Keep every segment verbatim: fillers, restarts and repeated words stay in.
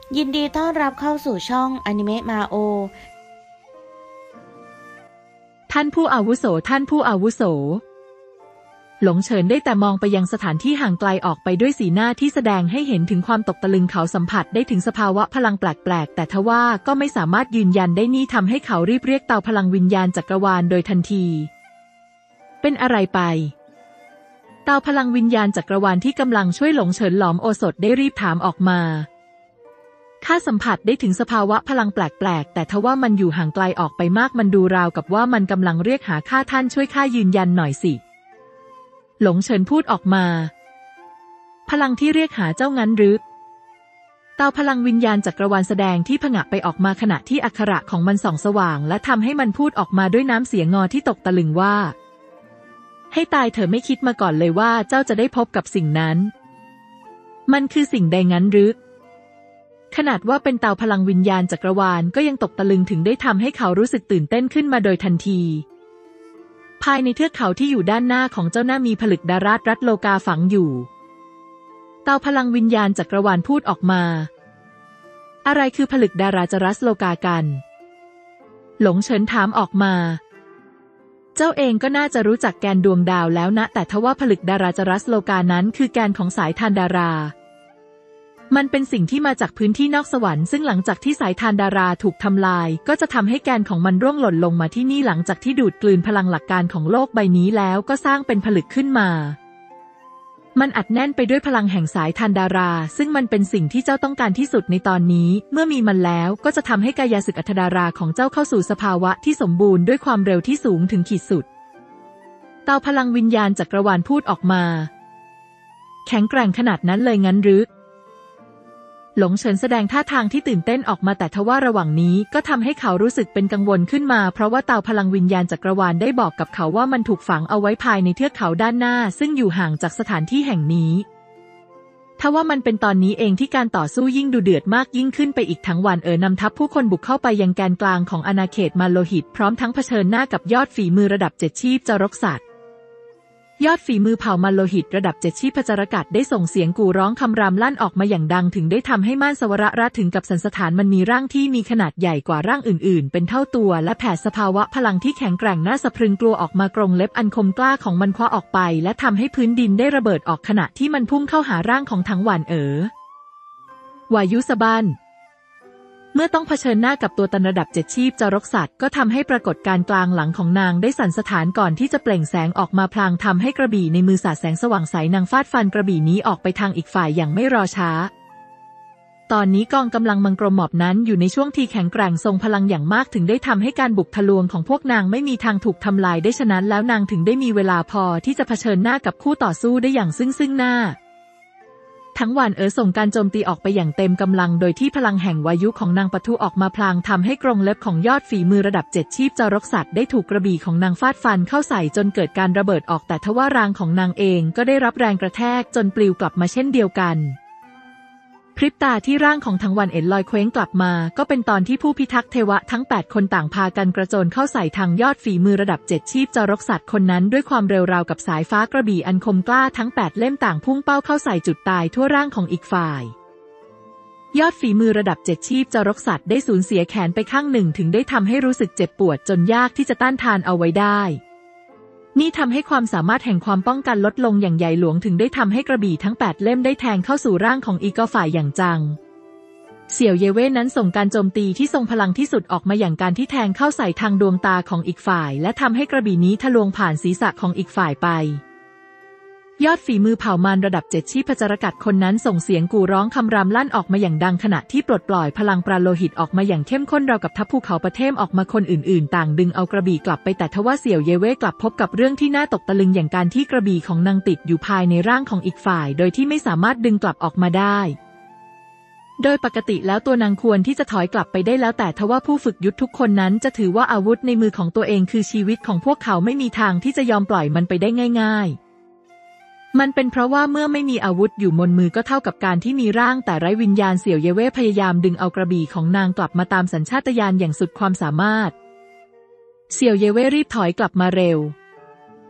ยินดีต้อนรับเข้าสู่ช่องอนิเมะมาโอท่านผู้อาวุโสท่านผู้อาวุโสหลงเฉินได้แต่มองไปยังสถานที่ห่างไกลออกไปด้วยสีหน้าที่แสดงให้เห็นถึงความตกตะลึงเขาสัมผัสได้ถึงสภาวะพลังแปลกๆแต่ทว่าก็ไม่สามารถยืนยันได้นี่ทำให้เขารีบเรียกเตาพลังวิญญาณจักรวาลโดยทันทีเป็นอะไรไปเตาพลังวิญญาณจักรวาลที่กำลังช่วยหลงเฉินหลอมโอสถได้รีบถามออกมาข้าสัมผัสได้ถึงสภาวะพลังแปลกๆแต่ทว่ามันอยู่ห่างไกลออกไปมากมันดูราวกับว่ามันกำลังเรียกหาข้าท่านช่วยข้ายืนยันหน่อยสิหลงเฉินพูดออกมาพลังที่เรียกหาเจ้างั้นหรือเตาพลังวิญญาณจักรวาลแสดงที่ผงะไปออกมาขณะที่อักขระของมันส่องสว่างและทำให้มันพูดออกมาด้วยน้ำเสียงงอที่ตกตะลึงว่าให้ตายเธอไม่คิดมาก่อนเลยว่าเจ้าจะได้พบกับสิ่งนั้นมันคือสิ่งใดงั้นหรือขนาดว่าเป็นเตาพลังวิญญาณจักรวาลก็ยังตกตะลึงถึงได้ทำให้เขารู้สึกตื่นเต้นขึ้นมาโดยทันทีภายในเทือกเขาที่อยู่ด้านหน้าของเจ้าหน้ามีผลึกดาราศรัฐโลกาฝังอยู่เตาพลังวิญญาณจักรวาลพูดออกมาอะไรคือผลึกดาราจรัสโลกากันหลงเฉินถามออกมาเจ้าเองก็น่าจะรู้จักแกนดวงดาวแล้วนะแต่ทว่าผลึกดาราจรัสโลกานั้นคือแกนของสายทานดารามันเป็นสิ่งที่มาจากพื้นที่นอกสวรรค์ซึ่งหลังจากที่สายทานดาราถูกทำลายก็จะทำให้แกนของมันร่วงหล่นลงมาที่นี่หลังจากที่ดูดกลืนพลังหลักการของโลกใบนี้แล้วก็สร้างเป็นผลึกขึ้นมามันอัดแน่นไปด้วยพลังแห่งสายทานดาราซึ่งมันเป็นสิ่งที่เจ้าต้องการที่สุดในตอนนี้เมื่อมีมันแล้วก็จะทำให้กายศึกอัฐดาราของเจ้าเข้าสู่สภาวะที่สมบูรณ์ด้วยความเร็วที่สูงถึงขีดสุดเตาพลังวิญญาณจักรวาลพูดออกมาแข็งแกร่งขนาดนั้นเลยงั้นหรือหลงเฉินแสดงท่าทางที่ตื่นเต้นออกมาแต่ทว่าระหว่างนี้ก็ทำให้เขารู้สึกเป็นกังวลขึ้นมาเพราะว่าเตาพลังวิญญาณจักรวาลได้บอกกับเขาว่ามันถูกฝังเอาไว้ภายในเทือกเขาด้านหน้าซึ่งอยู่ห่างจากสถานที่แห่งนี้ทว่ามันเป็นตอนนี้เองที่การต่อสู้ยิ่งดูเดือดมากยิ่งขึ้นไปอีกทั้งวันเอ๋อนำทัพผู้คนบุกเข้าไปยังแกนกลางของอาณาเขตมาโลหิตพร้อมทั้งเผชิญหน้ากับยอดฝีมือระดับเจ็ดชีพจรกสัตว์ยอดฝีมือเผ่ามาโลหิตระดับเจ็ดชีพจรกัดได้ส่งเสียงกู่ร้องคำรามลั่นออกมาอย่างดังถึงได้ทำให้ม่านสวรรัตถึงกับสันสถานมันมีร่างที่มีขนาดใหญ่กว่าร่างอื่นๆเป็นเท่าตัวและแผดสภาวะพลังที่แข็งแกร่งน่าสะพรึงกลัวออกมากรงเล็บอันคมกล้าของมันคว้าออกไปและทำให้พื้นดินได้ระเบิดออกขณะที่มันพุ่งเข้าหาร่างของถังหวานเอ๋อวายุสะบั้นเมื่อต้องเผชิญหน้ากับตัวตันระดับเจ็ดชีพจรกสัตว์ก็ทำให้ปรากฏการกลางหลังของนางได้สั่นสะท้านก่อนที่จะเปล่งแสงออกมาพลางทำให้กระบี่ในมือสาดแสงสว่างใสนางฟาดฟันกระบี่นี้ออกไปทางอีกฝ่ายอย่างไม่รอช้าตอนนี้กองกำลังมังกรหมอบนั้นอยู่ในช่วงที่แข็งแกร่งทรงพลังอย่างมากถึงได้ทำให้การบุกทะลวงของพวกนางไม่มีทางถูกทำลายได้ฉะนั้นแล้วนางถึงได้มีเวลาพอที่จะเผชิญหน้ากับคู่ต่อสู้ได้อย่างซึ่งซึ่งหน้าทั้งหวานเอ๋อส่งการโจมตีออกไปอย่างเต็มกำลังโดยที่พลังแห่งวายุของนางปะทุออกมาพลางทำให้กรงเล็บของยอดฝีมือระดับเจ็ดชีพจรกสัตว์ได้ถูกกระบี่ของนางฟาดฟันเข้าใส่จนเกิดการระเบิดออกแต่ทว่ารางของนางเองก็ได้รับแรงกระแทกจนปลิวกลับมาเช่นเดียวกันพริบตาที่ร่างของทั้งวันเอ็นลอยเคว้งกลับมาก็เป็นตอนที่ผู้พิทักษ์เทวะทั้งแปดคนต่างพากันกระโจนเข้าใส่ทางยอดฝีมือระดับเจ็ดชีพจรกสัตว์คนนั้นด้วยความเร็วราวกับสายฟ้ากระบี่อันคมกล้าทั้งแปดเล่มต่างพุ่งเป้าเข้าใส่จุดตายทั่วร่างของอีกฝ่ายยอดฝีมือระดับเจ็ดชีพจรกสัตว์ได้สูญเสียแขนไปข้างหนึ่งถึงได้ทำให้รู้สึกเจ็บปวดจนยากที่จะต้านทานเอาไว้ได้นี่ทำให้ความสามารถแห่งความป้องกันลดลงอย่างใหญ่หลวงถึงได้ทำให้กระบี่ทั้งแปดเล่มได้แทงเข้าสู่ร่างของอีกฝ่ายอย่างจังเสี่ยวเย่เว่นั้นส่งการโจมตีที่ทรงพลังที่สุดออกมาอย่างการที่แทงเข้าใส่ทางดวงตาของอีกฝ่ายและทำให้กระบี่นี้ทะลวงผ่านศีรษะของอีกฝ่ายไปยอดฝีมือเผ่ามารระดับเจ็ดชีพจรกัดคนนั้นส่งเสียงกู่ร้องคำรามลั่นออกมาอย่างดังขณะที่ปลดปล่อยพลังปราโลหิตออกมาอย่างเข้มข้นราวกับทัพภูเขาประเทศออกมาคนอื่นๆต่างดึงเอากระบี่กลับไปแต่ทว่าเสี่ยวเย่เว่กลับพบกับเรื่องที่น่าตกตะลึงอย่างการที่กระบี่ของนางติดอยู่ภายในร่างของอีกฝ่ายโดยที่ไม่สามารถดึงกลับออกมาได้โดยปกติแล้วตัวนางควรที่จะถอยกลับไปได้แล้วแต่ทว่าผู้ฝึกยุทธทุกคนนั้นจะถือว่าอาวุธในมือของตัวเองคือชีวิตของพวกเขาไม่มีทางที่จะยอมปล่อยมันไปได้ง่ายๆมันเป็นเพราะว่าเมื่อไม่มีอาวุธอยู่บนมือก็เท่ากับการที่มีร่างแต่ไร้วิญญาณเสี่ยวเย่เว่พยายามดึงเอากระบี่ของนางกลับมาตามสัญชาตญาณอย่างสุดความสามารถเสี่ยวเย่เว่รีบถอยกลับมาเร็ว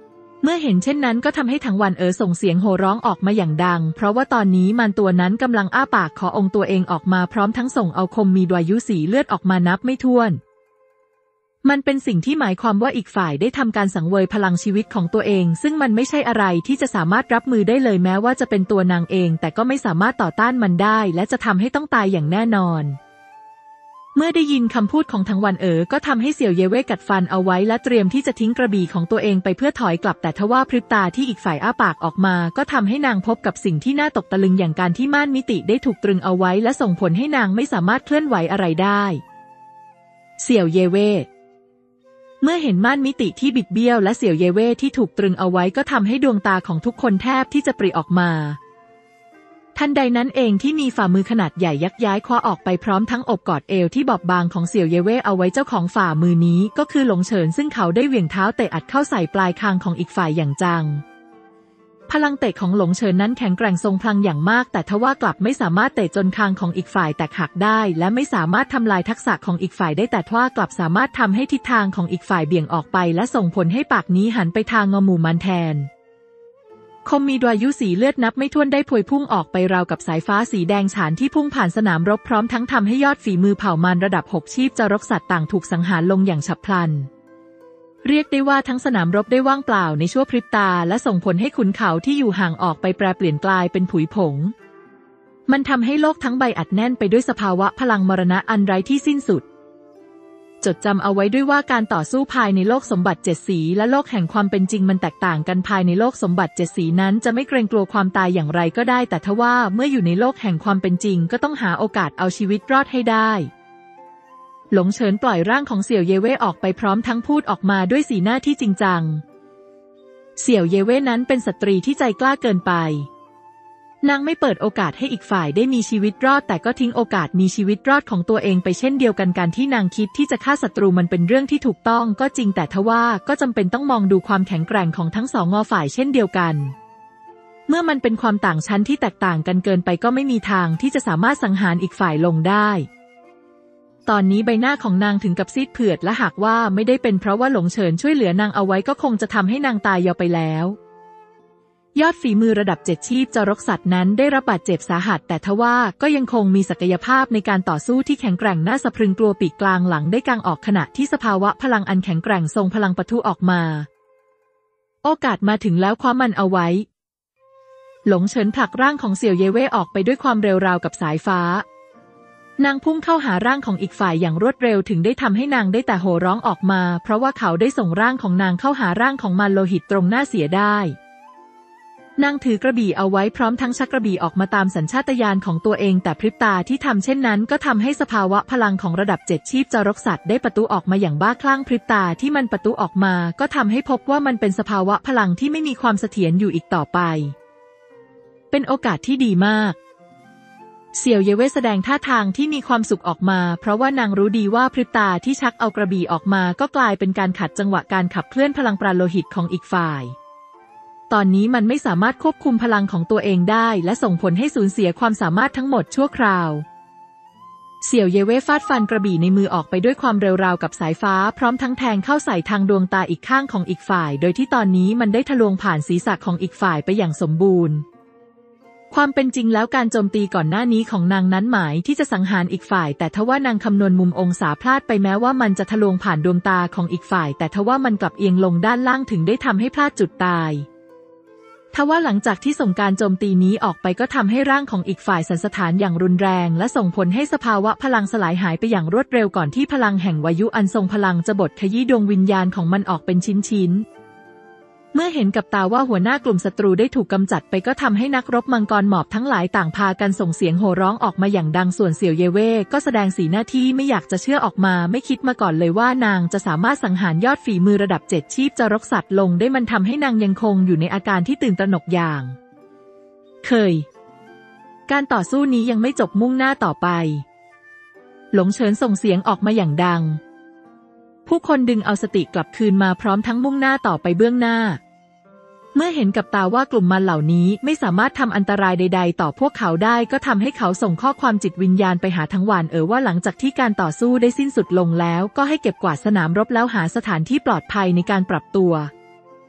เมื่อเห็นเช่นนั้นก็ทำให้ถังหวันเอ๋อส่งเสียงโห่ร้องออกมาอย่างดังเพราะว่าตอนนี้มารตัวนั้นกำลังอ้าปากขอองค์ตัวเองออกมาพร้อมทั้งส่งเอาคมมีดวายุสีเลือดออกมานับไม่ถ้วนมันเป็นสิ่งที่หมายความว่าอีกฝ่ายได้ทำการสังเวยพลังชีวิตของตัวเองซึ่งมันไม่ใช่อะไรที่จะสามารถรับมือได้เลยแม้ว่าจะเป็นตัวนางเองแต่ก็ไม่สามารถต่อต้านมันได้และจะทำให้ต้องตายอย่างแน่นอนเมื่อได้ยินคำพูดของถังหวันเอ๋อก็ทำให้เสี่ยวเย่เว่กัดฟันเอาไว้และเตรียมที่จะทิ้งกระบี่ของตัวเองไปเพื่อถอยกลับแต่ทว่าพริบตาที่อีกฝ่ายอ้าปากออกมาก็ทำให้นางพบกับสิ่งที่น่าตกตะลึงอย่างการที่ม่านมิติได้ถูกตรึงเอาไว้และส่งผลให้นางไม่สามารถเคลื่อนไหวอะไรได้เสี่ยวเย่เว่เมื่อเห็นม่านมิติที่บิดเบี้ยวและเสี่ยวเย่เว่ที่ถูกตรึงเอาไว้ก็ทำให้ดวงตาของทุกคนแทบที่จะปริออกมาทันใดนั้นเองที่มีฝ่ามือขนาดใหญ่ยักย้ายคว้าออกไปพร้อมทั้งอบกอดเอวที่บอบบางของเสี่ยวเย่เว่เอาไว้เจ้าของฝ่ามือนี้ก็คือหลงเฉินซึ่งเขาได้เหวี่ยงเท้าเตะอัดเข้าใส่ปลายคางของอีกฝ่ายอย่างจังพลังเตะของหลงเฉินนั้นแข็งแกร่งทรงพลังอย่างมากแต่ทว่ากลับไม่สามารถเตะจนคางของอีกฝ่ายแตกหักได้และไม่สามารถทำลายทักษะของอีกฝ่ายได้แต่ทว่ากลับสามารถทำให้ทิศทางของอีกฝ่ายเบี่ยงออกไปและส่งผลให้ปากนี้หันไปทางงอหมู่มันแทนคมมีดวายุสีเลือดนับไม่ถ้วนได้พวยพุ่งออกไปราวกับสายฟ้าสีแดงฉานที่พุ่งผ่านสนามรบพร้อมทั้งทำให้ยอดฝีมือเผ่ามารระดับหกชีพจรกสัตว์ต่างถูกสังหารลงอย่างฉับพลันเรียกได้ว่าทั้งสนามรบได้ว่างเปล่าในชั่วพริบตาและส่งผลให้ขุนเขาที่อยู่ห่างออกไปแปรเปลี่ยนกลายเป็นผุยผงมันทำให้โลกทั้งใบอัดแน่นไปด้วยสภาวะพลังมรณะอันไร้ที่สิ้นสุดจดจำเอาไว้ด้วยว่าการต่อสู้ภายในโลกสมบัติเจ็ดสีและโลกแห่งความเป็นจริงมันแตกต่างกันภายในโลกสมบัติเจ็ดสีนั้นจะไม่เกรงกลัวความตายอย่างไรก็ได้แต่ทว่าเมื่ออยู่ในโลกแห่งความเป็นจริงก็ต้องหาโอกาสเอาชีวิตรอดให้ได้หลงเฉินปล่อยร่างของเสี่ยวเย่เว่ออกไปพร้อมทั้งพูดออกมาด้วยสีหน้าที่จริงจังเสี่ยวเย่เว่นั้นเป็นสตรีที่ใจกล้าเกินไปนางไม่เปิดโอกาสให้อีกฝ่ายได้มีชีวิตรอดแต่ก็ทิ้งโอกาสมีชีวิตรอดของตัวเองไปเช่นเดียวกันการที่นางคิดที่จะฆ่าศัตรูมันเป็นเรื่องที่ถูกต้องก็จริงแต่ทว่าก็จำเป็นต้องมองดูความแข็งแกร่งของทั้งสองงอฝ่ายเช่นเดียวกันเมื่อมันเป็นความต่างชั้นที่แตกต่างกันเกินไปก็ไม่มีทางที่จะสามารถสังหารอีกฝ่ายลงได้ตอนนี้ใบหน้าของนางถึงกับซีดเผือดและหากว่าไม่ได้เป็นเพราะว่าหลงเฉินช่วยเหลือนางเอาไว้ก็คงจะทำให้นางตายยาวไปแล้วยอดฝีมือระดับเจ็ดชีพจรกสัตว์นั้นได้รับบาดเจ็บสาหัสแต่ทว่าก็ยังคงมีศักยภาพในการต่อสู้ที่แข็งแกร่งน่าสะพรึงกลัวปีกกลางหลังได้กางออกขณะที่สภาวะพลังอันแข็งแกร่งทรงพลังปะทุออกมาโอกาสมาถึงแล้วคว้ามันเอาไว้หลงเฉินผลักร่างของเสี่ยวเย่เว่ออกไปด้วยความเร็วราวกับสายฟ้านางพุ่งเข้าหาร่างของอีกฝ่ายอย่างรวดเร็วถึงได้ทำให้นางได้แต่โห่ร้องออกมาเพราะว่าเขาได้ส่งร่างของนางเข้าหาร่างของมารโลหิตตรงหน้าเสียได้นางถือกระบี่เอาไว้พร้อมทั้งชักกระบี่ออกมาตามสัญชาตญาณของตัวเองแต่พริบตาที่ทำเช่นนั้นก็ทำให้สภาวะพลังของระดับเจ็ดชีพจรกสัตว์ได้ประตูออกมาอย่างบ้าคลั่งพริบตาที่มันประตูออกมาก็ทำให้พบว่ามันเป็นสภาวะพลังที่ไม่มีความเสถียรอยู่อีกต่อไปเป็นโอกาสที่ดีมากเสี่ยวเย่เว่แสดงท่าทางที่มีความสุขออกมาเพราะว่านางรู้ดีว่าพริบตาที่ชักเอากระบี่ออกมาก็กลายเป็นการขัดจังหวะการขับเคลื่อนพลังปราณโลหิตของอีกฝ่ายตอนนี้มันไม่สามารถควบคุมพลังของตัวเองได้และส่งผลให้สูญเสียความสามารถทั้งหมดชั่วคราวเสี่ยวเย่เว่ฟาดฟันกระบี่ในมือออกไปด้วยความเร็วราวกับสายฟ้าพร้อมทั้งแทงเข้าใส่ทางดวงตาอีกข้างของอีกฝ่ายโดยที่ตอนนี้มันได้ทะลวงผ่านศีรษะของอีกฝ่ายไปอย่างสมบูรณ์ความเป็นจริงแล้วการโจมตีก่อนหน้านี้ของนางนั้นหมายที่จะสังหารอีกฝ่ายแต่ทว่านางคำนวณมุมองศาพลาดไปแม้ว่ามันจะทะลวงผ่านดวงตาของอีกฝ่ายแต่ทว่ามันกลับเอียงลงด้านล่างถึงได้ทำให้พลาดจุดตายทว่าหลังจากที่ส่งการโจมตีนี้ออกไปก็ทำให้ร่างของอีกฝ่ายสั่นสะท้านอย่างรุนแรงและส่งผลให้สภาวะพลังสลายหายไปอย่างรวดเร็วก่อนที่พลังแห่งวายุอันทรงพลังจะบดขยี้ดวงวิญญาณของมันออกเป็นชิ้นๆเมื่อเห็นกับตาว่าหัวหน้ากลุ่มศัตรูได้ถูกกำจัดไปก็ทำให้นักรบมังกรหมอบทั้งหลายต่างพากันส่งเสียงโห่ร้องออกมาอย่างดังส่วนเสี่ยวเย่เว่ก็แสดงสีหน้าที่ไม่อยากจะเชื่อออกมาไม่คิดมาก่อนเลยว่านางจะสามารถสังหารยอดฝีมือระดับเจ็ดชีพจรกสัตว์ลงได้มันทำให้นางยังคงอยู่ในอาการที่ตื่นตระหนกอย่างเคยการต่อสู้นี้ยังไม่จบมุ่งหน้าต่อไปหลงเฉินส่งเสียงออกมาอย่างดังผู้คนดึงเอาสติกลับคืนมาพร้อมทั้งมุ่งหน้าต่อไปเบื้องหน้าเมื่อเห็นกับตาว่ากลุ่มมันเหล่านี้ไม่สามารถทำอันตรายใดๆต่อพวกเขาได้ก็ทำให้เขาส่งข้อความจิตวิญญาณไปหาทั้งหวานเอ๋อว่าหลังจากที่การต่อสู้ได้สิ้นสุดลงแล้วก็ให้เก็บกวาดสนามรบแล้วหาสถานที่ปลอดภัยในการปรับตัว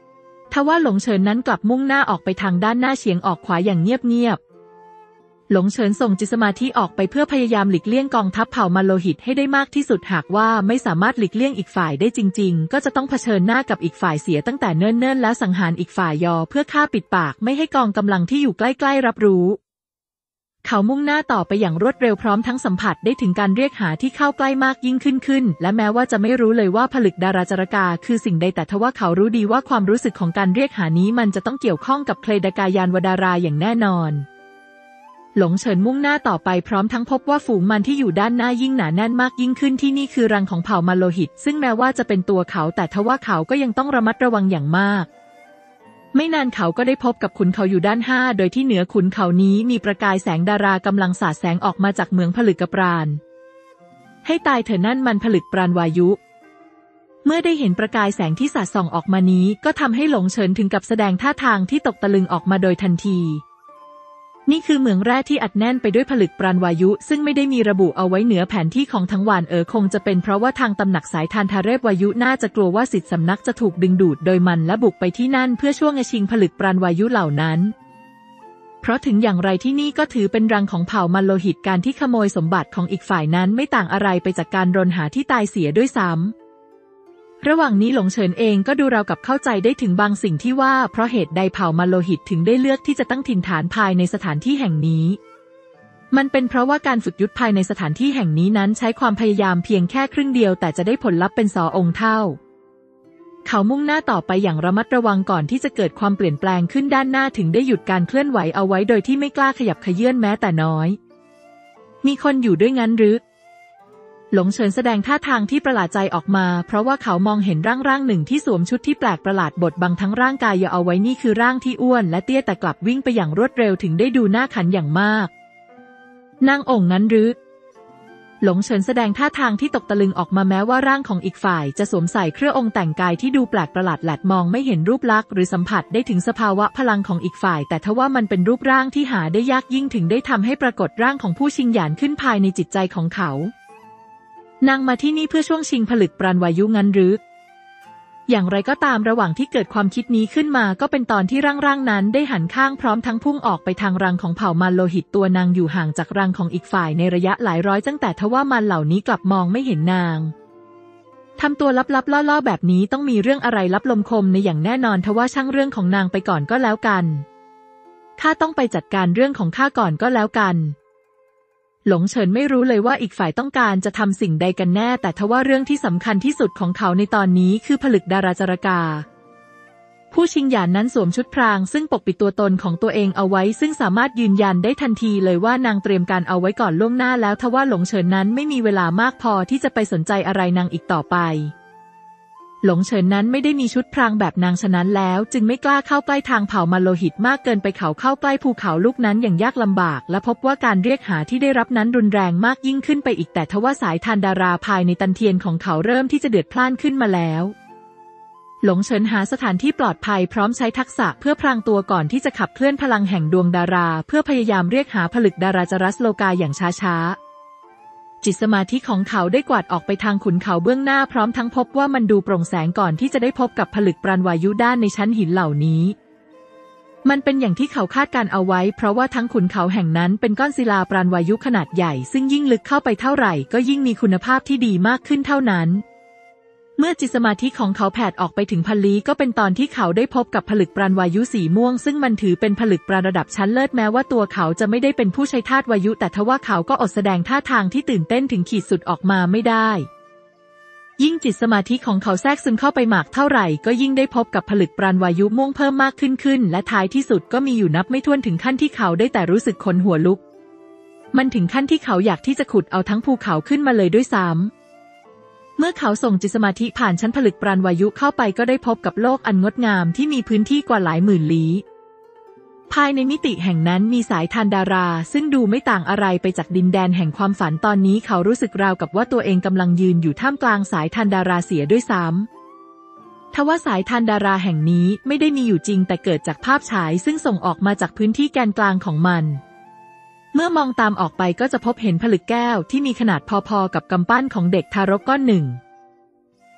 ทว่าหลงเฉินนั้นกลับมุ่งหน้าออกไปทางด้านหน้าเฉียงออกขวาอย่างเงียบๆหลงเฉินส่งจิตสมาธิออกไปเพื่อพยายามหลีกเลี่ยงกองทัพเผ่ามาโลหิตให้ได้มากที่สุดหากว่าไม่สามารถหลีกเลี่ยงอีกฝ่ายได้จริงๆก็จะต้องเผชิญหน้ากับอีกฝ่ายเสียตั้งแต่เนิ่นๆแล้วสังหารอีกฝ่ายยอเพื่อฆ่าปิดปากไม่ให้กองกำลังที่อยู่ใกล้ๆรับรู้เขามุ่งหน้าต่อไปอย่างรวดเร็วพร้อมทั้งสัมผัสได้ถึงการเรียกหาที่เข้าใกล้มากยิ่งขึ้นขึ้นและแม้ว่าจะไม่รู้เลยว่าผลึกดาราจารกาคือสิ่งใดแต่ทว่าเขารู้ดีว่าความรู้สึกของการเรียกหานี้มันจะต้องเกี่ยวข้องกับเคลดากายานวดาราอย่างแน่นอนหลงเฉินมุ่งหน้าต่อไปพร้อมทั้งพบว่าฝูงมันที่อยู่ด้านหน้ายิ่งหนาแน่นมากยิ่งขึ้นที่นี่คือรังของเผ่ามาโลหิตซึ่งแม้ว่าจะเป็นตัวเขาแต่ทว่าเขาก็ยังต้องระมัดระวังอย่างมากไม่นานเขาก็ได้พบกับขุนเขาอยู่ด้านห้าโดยที่เหนือขุนเขานี้มีประกายแสงดารากำลังสาดแสงออกมาจากเมืองผลึกปราณให้ตายเถอะนั่นมันผลึกปราณวายุเมื่อได้เห็นประกายแสงที่สาดส่องออกมานี้ก็ทำให้หลงเฉินถึงกับแสดงท่าทางที่ตกตะลึงออกมาโดยทันทีนี่คือเหมืองแร่ที่อัดแน่นไปด้วยผลึกปราณวายุซึ่งไม่ได้มีระบุเอาไว้เหนือแผนที่ของทั้งหวานเอ๋อคงจะเป็นเพราะว่าทางตำหนักสายทานทาเรศวายุน่าจะกลัวว่าสิทธิสำนักจะถูกดึงดูดโดยมันและบุกไปที่นั่นเพื่อช่วงชิงผลึกปราณวายุเหล่านั้นเพราะถึงอย่างไรที่นี่ก็ถือเป็นรังของเผ่ามาโลหิตการที่ขโมยสมบัติของอีกฝ่ายนั้นไม่ต่างอะไรไปจากการรนหาที่ตายเสียด้วยซ้ำระหว่างนี้หลงเฉินเองก็ดูราวกับเข้าใจได้ถึงบางสิ่งที่ว่าเพราะเหตุใดเผ่ามาโลหิตถึงได้เลือกที่จะตั้งถิ่นฐานภายในสถานที่แห่งนี้มันเป็นเพราะว่าการฝึกยุทธภายในสถานที่แห่งนี้นั้นใช้ความพยายามเพียงแค่ครึ่งเดียวแต่จะได้ผลลัพธ์เป็นสอองค์เท่าเขามุ่งหน้าต่อไปอย่างระมัดระวังก่อนที่จะเกิดความเปลี่ยนแปลงขึ้นด้านหน้าถึงได้หยุดการเคลื่อนไหวเอาไว้โดยที่ไม่กล้าขยับเขยื้อนแม้แต่น้อยมีคนอยู่ด้วยงั้นหรือหลงเฉินแสดงท่าทางที่ประหลาดใจออกมาเพราะว่าเขามองเห็นร่างร่างหนึ่งที่สวมชุดที่แปลกประหลาดบดบังทั้งร่างกายอย่าเอาไว้นี่คือร่างที่อ้วนและเตี้ยแต่กลับวิ่งไปอย่างรวดเร็วถึงได้ดูน่าขันอย่างมากนางองค์นั้นหรือหลงเฉินแสดงท่าทางที่ตกตะลึงออกมาแม้ว่าร่างของอีกฝ่ายจะสวมใส่เครื่ององค์แต่งกายที่ดูแปลกประหลาดแหลดมองไม่เห็นรูปลักษณ์หรือสัมผัสได้ถึงสภาวะพลังของอีกฝ่ายแต่ทว่ามันเป็นรูปร่างที่หาได้ยากยิ่งถึงได้ทำให้ปรากฏร่างของผู้ชิงหยานขึ้นภายในจิตใจของเขานางมาที่นี่เพื่อช่วงชิงผลึกปราณวายุงั้นหรืออย่างไรก็ตามระหว่างที่เกิดความคิดนี้ขึ้นมาก็เป็นตอนที่ร่างๆนั้นได้หันข้างพร้อมทั้งพุ่งออกไปทางรังของเผ่ามันโลหิตตัวนางอยู่ห่างจากรังของอีกฝ่ายในระยะหลายร้อยตั้งแต่ทว่ามันเหล่านี้กลับมองไม่เห็นนางทำตัวลับๆล่อๆแบบนี้ต้องมีเรื่องอะไรลับลมคมในอย่างแน่นอนทว่าช่างเรื่องของนางไปก่อนก็แล้วกันข้าต้องไปจัดการเรื่องของข้าก่อนก็แล้วกันหลงเฉินไม่รู้เลยว่าอีกฝ่ายต้องการจะทำสิ่งใดกันแน่แต่ทว่าเรื่องที่สำคัญที่สุดของเขาในตอนนี้คือผลึกดาราจารกาผู้ชิงหยานนั้นสวมชุดพรางซึ่งปกปิดตัวตนของตัวเองเอาไว้ซึ่งสามารถยืนยันได้ทันทีเลยว่านางเตรียมการเอาไว้ก่อนล่วงหน้าแล้วทว่าหลงเฉินนั้นไม่มีเวลามากพอที่จะไปสนใจอะไรนางอีกต่อไปหลงเฉินนั้นไม่ได้มีชุดพรางแบบนางฉะนั้นแล้วจึงไม่กล้าเข้าใกล้ทางเผ่ามาโลหิตมากเกินไปเขาเข้าใกล้ภูเขาลูกนั้นอย่างยากลำบากและพบว่าการเรียกหาที่ได้รับนั้นรุนแรงมากยิ่งขึ้นไปอีกแต่ทว่าสายทานดาราภายในตันเทียนของเขาเริ่มที่จะเดือดพล่านขึ้นมาแล้วหลงเฉินหาสถานที่ปลอดภัยพร้อมใช้ทักษะเพื่อพรางตัวก่อนที่จะขับเคลื่อนพลังแห่งดวงดาราเพื่อพยายามเรียกหาผลึกดาราจรัสโลกาอย่างช้าๆจิตสมาธิของเขาได้กวาดออกไปทางขุนเขาเบื้องหน้าพร้อมทั้งพบว่ามันดูโปร่งแสงก่อนที่จะได้พบกับผลึกปราณวายุด้านในชั้นหินเหล่านี้มันเป็นอย่างที่เขาคาดการเอาไว้เพราะว่าทั้งขุนเขาแห่งนั้นเป็นก้อนศิลาปราณวายุขนาดใหญ่ซึ่งยิ่งลึกเข้าไปเท่าไหร่ก็ยิ่งมีคุณภาพที่ดีมากขึ้นเท่านั้นเมื่อจิตสมาธิของเขาแผดออกไปถึงพันลี้ก็เป็นตอนที่เขาได้พบกับผลึกปราณวายุสีม่วงซึ่งมันถือเป็นผลึกปราณระดับชั้นเลิศแม้ว่าตัวเขาจะไม่ได้เป็นผู้ใช้ธาตุวายุแต่ทว่าเขาก็อดแสดงท่าทางที่ตื่นเต้นถึงขีดสุดออกมาไม่ได้ยิ่งจิตสมาธิของเขาแทรกซึมเข้าไปมากเท่าไหร่ก็ยิ่งได้พบกับผลึกปราณวายุม่วงเพิ่มมากขึ้นขึ้นและท้ายที่สุดก็มีอยู่นับไม่ถ้วนถึงขั้นที่เขาได้แต่รู้สึกขนหัวลุกมันถึงขั้นที่เขาอยากที่จะขุดเอาทั้งภูเขาขึ้นมาเลยด้วยซ้ำเมื่อเขาส่งจิตสมาธิผ่านชั้นผลึกปราณวายุเข้าไปก็ได้พบกับโลกอันงดงามที่มีพื้นที่กว่าหลายหมื่นลี้ภายในมิติแห่งนั้นมีสายทานดาราซึ่งดูไม่ต่างอะไรไปจากดินแดนแห่งความฝันตอนนี้เขารู้สึกราวกับว่าตัวเองกำลังยืนอยู่ท่ามกลางสายทานดาราเสียด้วยซ้ำทว่าสายทานดาราแห่งนี้ไม่ได้มีอยู่จริงแต่เกิดจากภาพฉายซึ่งส่งออกมาจากพื้นที่แกนกลางของมันเมื่อมองตามออกไปก็จะพบเห็นผลึกแก้วที่มีขนาดพอๆกับกำปั้นของเด็กทารกก้อนหนึ่ง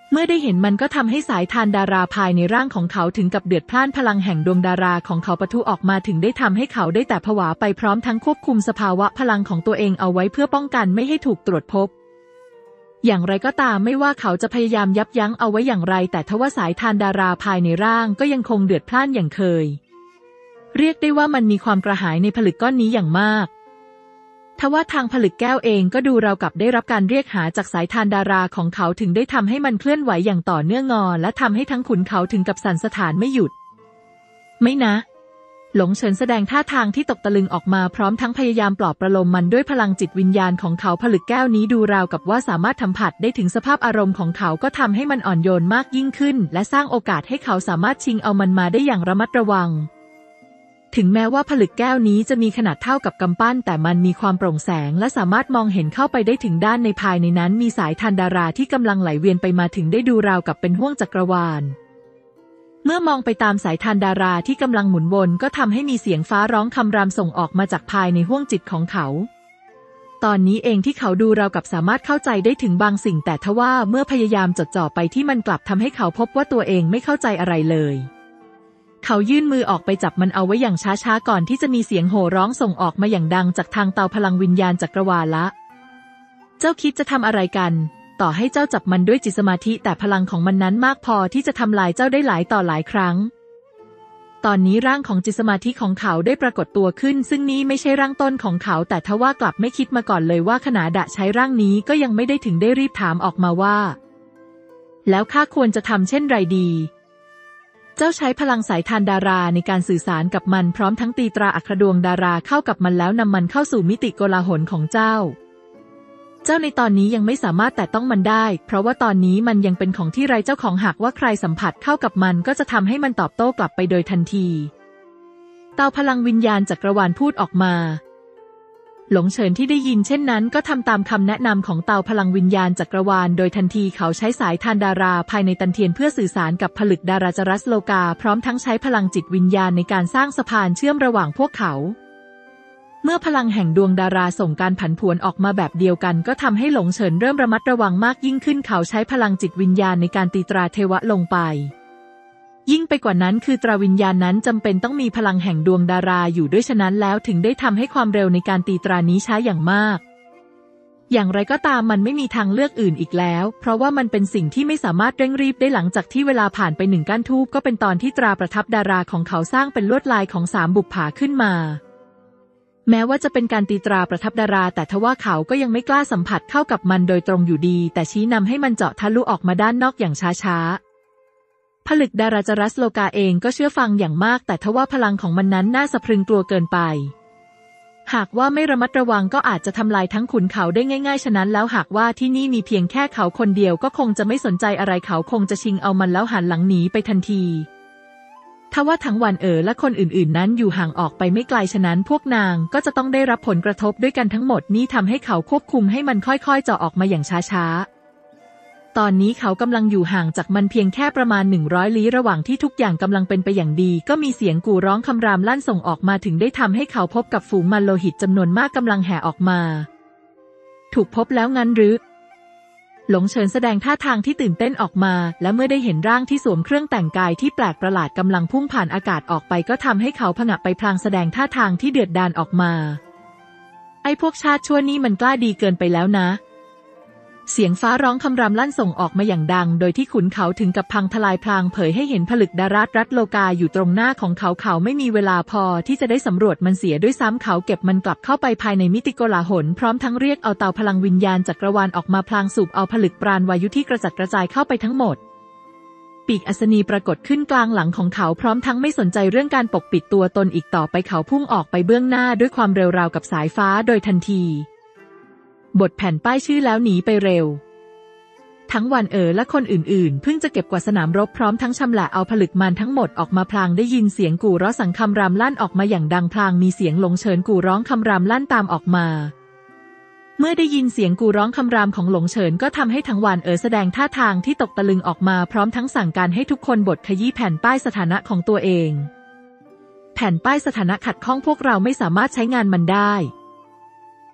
เมื่อได้เห็นมันก็ทำให้สายทานดาราภายในร่างของเขาถึงกับเดือดพล่านพลังแห่งดวงดาราของเขาปะทุออกมาถึงได้ทำให้เขาได้แต่ผวาไปพร้อมทั้งควบคุมสภาวะพลังของตัวเองเอาไว้เพื่อป้องกันไม่ให้ถูกตรวจพบอย่างไรก็ตามไม่ว่าเขาจะพยายามยับยั้งเอาไว้อย่างไรแต่ทว่าสายทานดาราภายในร่างก็ยังคงเดือดพล่านอย่างเคยเรียกได้ว่ามันมีความกระหายในผลึกก้อนนี้อย่างมากทว่าทางผลึกแก้วเองก็ดูราวกับได้รับการเรียกหาจากสายทานดาราของเขาถึงได้ทำให้มันเคลื่อนไหวอย่างต่อเนื่องงอและทำให้ทั้งขุนเขาถึงกับสั่นสะท้านไม่หยุดไม่นะหลงเฉินแสดงท่าทางที่ตกตะลึงออกมาพร้อมทั้งพยายามปลอบประโลมมันด้วยพลังจิตวิญญาณของเขาผลึกแก้วนี้ดูราวกับว่าสามารถสัมผัสได้ถึงสภาพอารมณ์ของเขาก็ทำให้มันอ่อนโยนมากยิ่งขึ้นและสร้างโอกาสให้เขาสามารถชิงเอามันมาได้อย่างระมัดระวังถึงแม้ว่าผลึกแก้วนี้จะมีขนาดเท่ากับกำปั้นแต่มันมีความโปร่งแสงและสามารถมองเห็นเข้าไปได้ถึงด้านในภายในนั้นมีสายทานดาราที่กำลังไหลเวียนไปมาถึงได้ดูราวกับเป็นห้วงจักรวาลเมื่อมองไปตามสายทานดาราที่กำลังหมุนวนก็ทำให้มีเสียงฟ้าร้องคำรามส่งออกมาจากภายในห้วงจิตของเขาตอนนี้เองที่เขาดูราวกับสามารถเข้าใจได้ถึงบางสิ่งแต่ทว่าเมื่อพยายามจดจ่อไปที่มันกลับทำให้เขาพบว่าตัวเองไม่เข้าใจอะไรเลยเขายื่นมือออกไปจับมันเอาไว้อย่างช้าๆก่อนที่จะมีเสียงโห่ร้องส่งออกมาอย่างดังจากทางเตาพลังวิญญาณจักรวาลละเจ้าคิดจะทำอะไรกันต่อให้เจ้าจับมันด้วยจิตสมาธิแต่พลังของมันนั้นมากพอที่จะทำลายเจ้าได้หลายต่อหลายครั้งตอนนี้ร่างของจิตสมาธิของเขาได้ปรากฏตัวขึ้นซึ่งนี้ไม่ใช่ร่างต้นของเขาแต่ทว่ากลับไม่คิดมาก่อนเลยว่าขณะดะใช้ร่างนี้ก็ยังไม่ได้ถึงได้รีบถามออกมาว่าแล้วข้าควรจะทำเช่นไรดีเจ้าใช้พลังสายทานดาราในการสื่อสารกับมันพร้อมทั้งตีตราอัครดวงดาราเข้ากับมันแล้วนำมันเข้าสู่มิติโกลาหลของเจ้าเจ้าในตอนนี้ยังไม่สามารถแตะต้องมันได้เพราะว่าตอนนี้มันยังเป็นของที่ไร้เจ้าของหากว่าใครสัมผัสเข้ากับมันก็จะทำให้มันตอบโต้กลับไปโดยทันทีเตาพลังวิญญาณจักรวาลพูดออกมาหลงเฉินที่ได้ยินเช่นนั้นก็ทำตามคำแนะนำของเตาพลังวิญญาณจักรวาลโดยทันทีเขาใช้สายทานดาราภายในตันเทียนเพื่อสื่อสารกับผลึกดาราจรัสโลกาพร้อมทั้งใช้พลังจิตวิญญาณในการสร้างสะพานเชื่อมระหว่างพวกเขาเมื่อพลังแห่งดวงดาราส่งการผันผวนออกมาแบบเดียวกันก็ทำให้หลงเฉินเริ่มระมัดระวังมากยิ่งขึ้นเขาใช้พลังจิตวิญญาณในการตีตราเทวะลงไปยิ่งไปกว่านั้นคือตราวิญญาณนั้นจำเป็นต้องมีพลังแห่งดวงดาราอยู่ด้วยฉะนั้นแล้วถึงได้ทำให้ความเร็วในการตีตรานี้ช้าอย่างมากอย่างไรก็ตามมันไม่มีทางเลือกอื่นอีกแล้วเพราะว่ามันเป็นสิ่งที่ไม่สามารถเร่งรีบได้หลังจากที่เวลาผ่านไปหนึ่งก้านทูบก็เป็นตอนที่ตราประทับดาราของเขาสร้างเป็นลวดลายของสามบุปผาขึ้นมาแม้ว่าจะเป็นการตีตราประทับดาราแต่ทว่าเขาก็ยังไม่กล้าสัมผัสเข้ากับมันโดยตรงอยู่ดีแต่ชี้นำให้มันเจาะทะลุออกมาด้านนอกอย่างช้าๆผลึกดาราจรัสโลกาเองก็เชื่อฟังอย่างมากแต่ทว่าพลังของมันนั้นน่าสะพรึงกลัวเกินไปหากว่าไม่ระมัดระวังก็อาจจะทำลายทั้งขุนเขาได้ง่ายๆฉะนั้นแล้วหากว่าที่นี่มีเพียงแค่เขาคนเดียวก็คงจะไม่สนใจอะไรเขาคงจะชิงเอามันแล้วหันหลังหนีไปทันทีทว่าทั้งหวันเอ๋อและคนอื่นๆนั้นอยู่ห่างออกไปไม่ไกลฉะนั้นพวกนางก็จะต้องได้รับผลกระทบด้วยกันทั้งหมดนี่ทำให้เขาควบคุมให้มันค่อยๆเจาะออกมาอย่างช้าๆตอนนี้เขากำลังอยู่ห่างจากมันเพียงแค่ประมาณหนึ่งร้อยลี้ระหว่างที่ทุกอย่างกำลังเป็นไปอย่างดีก็มีเสียงกู่ร้องคำรามลั่นส่งออกมาถึงได้ทำให้เขาพบกับฝูงมันโลหิตจำนวนมากกำลังแห่ออกมาถูกพบแล้วงั้นหรือหลงเฉินแสดงท่าทางที่ตื่นเต้นออกมาและเมื่อได้เห็นร่างที่สวมเครื่องแต่งกายที่แปลกประหลาดกำลังพุ่งผ่านอากาศออกไปก็ทำให้เขาผงะไปพลางแสดงท่าทางที่เดือดดาลออกมาไอ้พวกชาติชั่วนี่มันกล้าดีเกินไปแล้วนะเสียงฟ้าร้องคำรามลั่นส่งออกมาอย่างดังโดยที่ขุนเขาถึงกับพังทลายพลางเผยให้เห็นผลึกดารารัตโลกาอยู่ตรงหน้าของเขาเขาไม่มีเวลาพอที่จะได้สำรวจมันเสียด้วยซ้ำเขาเก็บมันกลับเข้าไปภายในมิติโกลาหลพร้อมทั้งเรียกเอาเตาพลังวิญญาณจักรวาลออกมาพลางสูบเอาผลึกปราณวายุที่กระจัดกระจายเข้าไปทั้งหมดปีกอัศนีปรากฏขึ้นกลางหลังของเขาพร้อมทั้งไม่สนใจเรื่องการปกปิดตัวตนอีกต่อไปเขาพุ่งออกไปเบื้องหน้าด้วยความเร็วราวกับสายฟ้าโดยทันทีบทแผ่นป้ายชื่อแล้วหนีไปเร็วทั้งวันเอ๋อและคนอื่นๆเพิ่งจะเก็บกวาดสนามรบพร้อมทั้งชำแหละเอาผลึกมันทั้งหมดออกมาพลางได้ยินเสียงกู่ร้องสังคำรามลั่นออกมาอย่างดังพลางมีเสียงหลงเฉินกู่ร้องคำรามลั่นตามออกมาเมื่อได้ยินเสียงกู่ร้องคำรามของหลงเฉินก็ทำให้ทั้งวันเอ๋อแสดงท่าทางที่ตกตะลึงออกมาพร้อมทั้งสั่งการให้ทุกคนบดขยี้แผ่นป้ายสถานะของตัวเองแผ่นป้ายสถานะขัดข้องพวกเราไม่สามารถใช้งานมันได้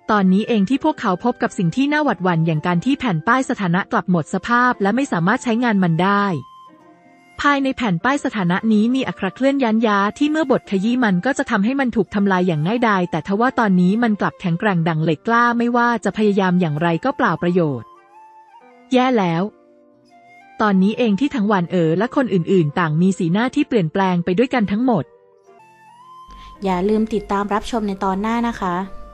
ตอนนี้เองที่พวกเขาพบกับสิ่งที่น่าหวาดหวั่นอย่างการที่แผ่นป้ายสถานะกลับหมดสภาพและไม่สามารถใช้งานมันได้ภายในแผ่นป้ายสถานะนี้มีอักขระเคลื่อนยันยาที่เมื่อบดขยี้มันก็จะทำให้มันถูกทำลายอย่างง่ายดายแต่ทว่าตอนนี้มันกลับแข็งแกร่งดั่งเหล็กกล้าไม่ว่าจะพยายามอย่างไรก็เปล่าประโยชน์แย่แล้วตอนนี้เองที่ทั้งหวานเอ๋อและคนอื่นๆต่างมีสีหน้าที่เปลี่ยนแปลงไปด้วยกันทั้งหมดอย่าลืมติดตามรับชมในตอนหน้านะคะ